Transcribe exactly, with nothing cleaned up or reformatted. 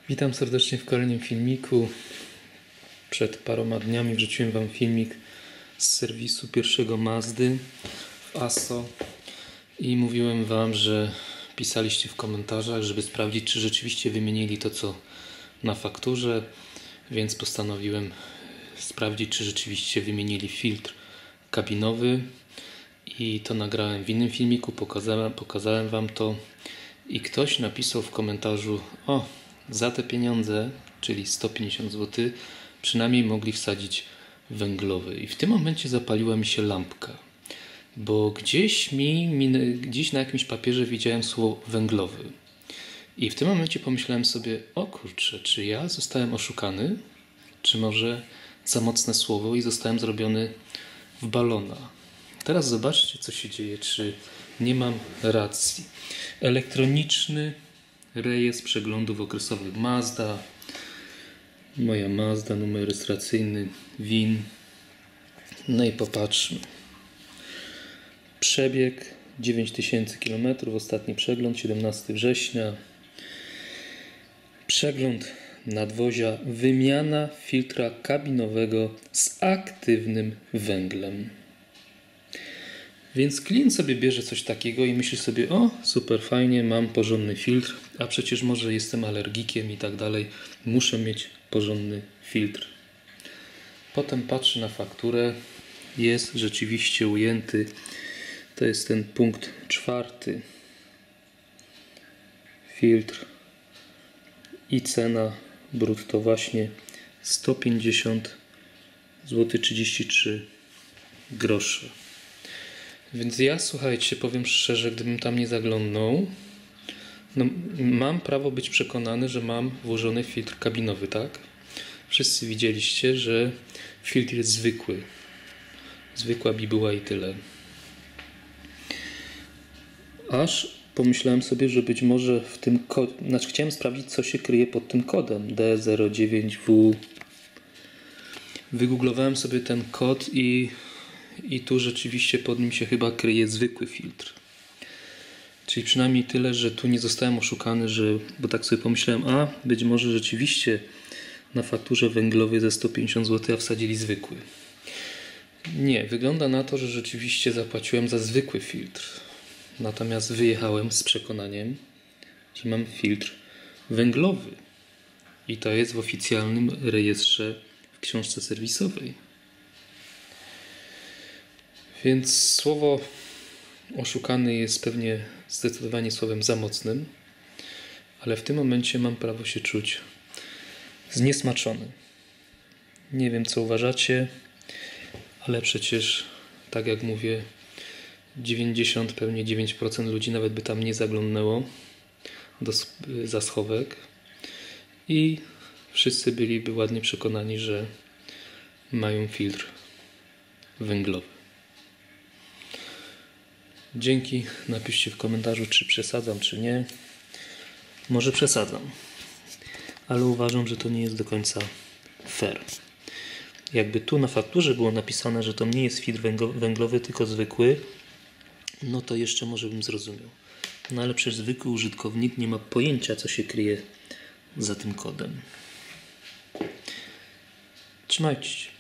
Witam serdecznie w kolejnym filmiku. Przed paroma dniami wrzuciłem Wam filmik z serwisu pierwszego Mazdy w Asso i mówiłem Wam, że pisaliście w komentarzach, żeby sprawdzić, czy rzeczywiście wymienili to, co na fakturze, więc postanowiłem sprawdzić, czy rzeczywiście wymienili filtr kabinowy i to nagrałem w innym filmiku, pokazałem, pokazałem Wam to i ktoś napisał w komentarzu: o, za te pieniądze, czyli sto pięćdziesiąt złotych, przynajmniej mogli wsadzić węglowy. I w tym momencie zapaliła mi się lampka, bo gdzieś mi, gdzieś na jakimś papierze widziałem słowo węglowy. I w tym momencie pomyślałem sobie: o kurczę, czy ja zostałem oszukany? Czy może za mocne słowo i zostałem zrobiony w balona? Teraz zobaczcie, co się dzieje, czy nie mam racji. Elektroniczny rejestr przeglądów okresowych Mazda. Moja Mazda, numer rejestracyjny V I N. No i popatrzmy. Przebieg dziewięć tysięcy kilometrów, ostatni przegląd siedemnastego września. Przegląd nadwozia, wymiana filtra kabinowego z aktywnym węglem. Więc klient sobie bierze coś takiego i myśli sobie: o, super fajnie, mam porządny filtr, a przecież może jestem alergikiem i tak dalej, muszę mieć porządny filtr. Potem patrzy na fakturę, jest rzeczywiście ujęty, to jest ten punkt czwarty, filtr i cena brutto właśnie sto pięćdziesiąt złotych trzydzieści trzy grosze. Więc ja, słuchajcie, powiem szczerze, gdybym tam nie zaglądnął, no, mam prawo być przekonany, że mam włożony filtr kabinowy, tak? Wszyscy widzieliście, że filtr jest zwykły. Zwykła bibuła i tyle. Aż pomyślałem sobie, że być może w tym kodzie, znaczy chciałem sprawdzić, co się kryje pod tym kodem D zero dziewięć W. Wygooglowałem sobie ten kod i I tu rzeczywiście pod nim się chyba kryje zwykły filtr. Czyli przynajmniej tyle, że tu nie zostałem oszukany, że, bo tak sobie pomyślałem, a być może rzeczywiście na fakturze węglowej za sto pięćdziesiąt złotych, a wsadzili zwykły. Nie, wygląda na to, że rzeczywiście zapłaciłem za zwykły filtr. Natomiast wyjechałem z przekonaniem, że mam filtr węglowy. I to jest w oficjalnym rejestrze w książce serwisowej. Więc słowo oszukany jest pewnie zdecydowanie słowem za mocnym, ale w tym momencie mam prawo się czuć zniesmaczony. Nie wiem, co uważacie, ale przecież, tak jak mówię, dziewięćdziesiąt, pewnie dziewięć procent ludzi nawet by tam nie zaglądnęło do, za schowek i wszyscy byliby ładnie przekonani, że mają filtr węglowy. Dzięki, napiszcie w komentarzu, czy przesadzam, czy nie. Może przesadzam, ale uważam, że to nie jest do końca fair. Jakby tu na fakturze było napisane, że to nie jest filtr węglowy, tylko zwykły, no to jeszcze może bym zrozumiał. No ale przecież zwykły użytkownik nie ma pojęcia, co się kryje za tym kodem. Trzymajcie się.